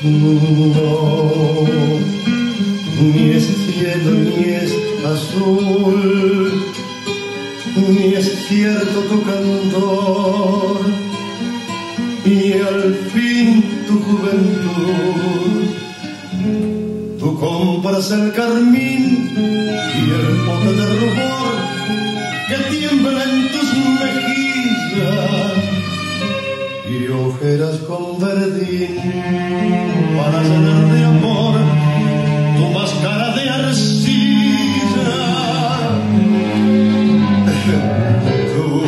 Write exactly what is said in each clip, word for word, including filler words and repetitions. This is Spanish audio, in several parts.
No, ni es cielo ni es azul, ni es cierto tu cantor, y al fin tu juventud. Tú compras el carmín y el pote de rubor que tiembla en tus mejillas, y ojeras con verdín para llenar de amor tu máscara de arcilla. Tú,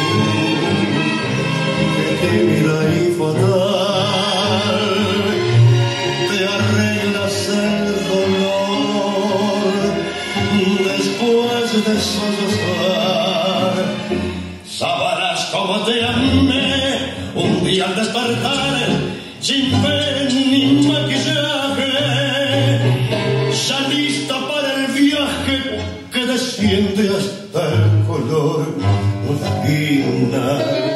que tímida y fatal, te arreglas el dolor después de sollozar. Sabrás cómo te amé un día al despertar, sin fe ni maquillaje, ya lista para el viaje que desciende hasta el color final.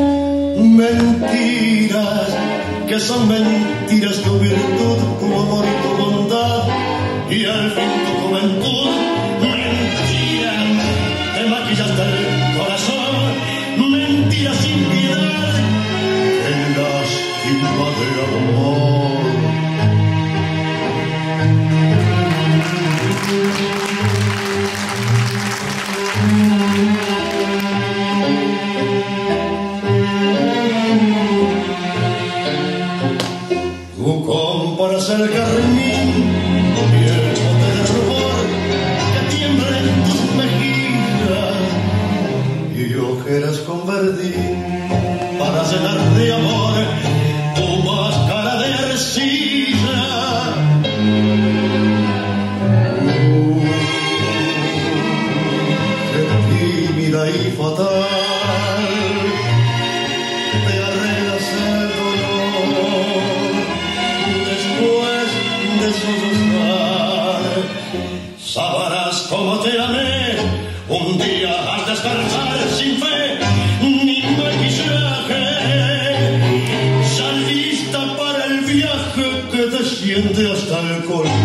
Mentiras, que son mentiras, tu virtud, tu amor y tu bondad, y al fin tu juventud. Mentiras, te maquillaste el corazón, mentiras sin piedad, en lástima de amor. Tú compras el carmín y el bote de rubor que tiembla en tus mejillas, y ojeras con verdín para llenar de amor tu máscara de arcilla. Uh, qué tímida y fatal, te arreglas el dolor después de sollozar. Sabrás cómo te amé un día al despertar, sin fe ni maquillaje, ya lista para el viaje que desciende hasta el color